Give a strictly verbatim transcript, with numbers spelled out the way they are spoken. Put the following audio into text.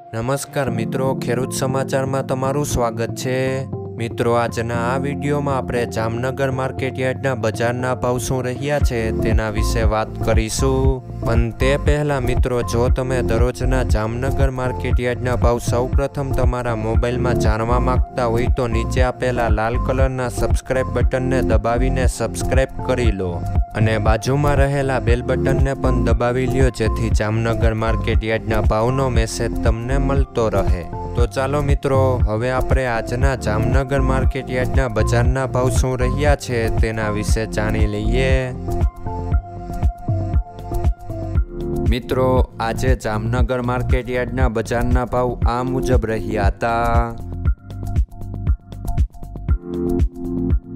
નમસ્કાર મિત્રો, ખેડૂત સમાચારમાં તમારું સ્વાગત છે। મિત્રો, આજના આ વિડીયોમાં આપણે જામનગર માર્કેટ યાર્ડના બજારના ભાવ શું રહ્યા છે તેના વિશે વાત કરીશું। પણ તે પહેલાં મિત્રો, જો તમે દરરોજના જામનગર માર્કેટ યાર્ડના ભાવ સૌપ્રથમ તમારા મોબાઈલમાં જાણવા માંગતા હોય તો નીચે આપેલા લાલ કલરના સબસ્ક્રાઇબ બટનને દબાવીને સબસ્ક્રાઇબ કરી લો અને બાજુમાં રહેલા બેલ બટનને પણ દબાવી લ્યો, જેથી જામનગર માર્કેટ યાર્ડના ભાવનો મેસેજ તમને મળતો રહે। તો ચાલો મિત્રો, હવે આપણે આજના જામનગર માર્કેટ યાર્ડના બજારના ભાવ શું રહ્યા છે તેના વિશે જાણી લઈએ। મિત્રો, આજે જામનગર માર્કેટ યાર્ડના બજારના ભાવ આ મુજબ રહ્યા હતા।